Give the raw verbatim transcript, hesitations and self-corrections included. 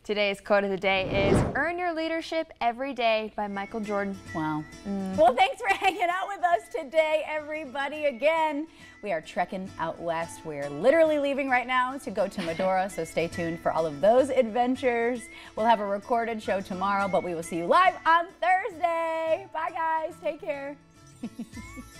Today's quote of the day is, "Earn your leadership every day" by Michael Jordan. Wow. Mm. Well, thanks for hanging out with us today, everybody. Again, we are trekking out west. We're literally leaving right now to go to Medora, so stay tuned for all of those adventures. We'll have a recorded show tomorrow, but we will see you live on Thursday. Bye, guys. Take care.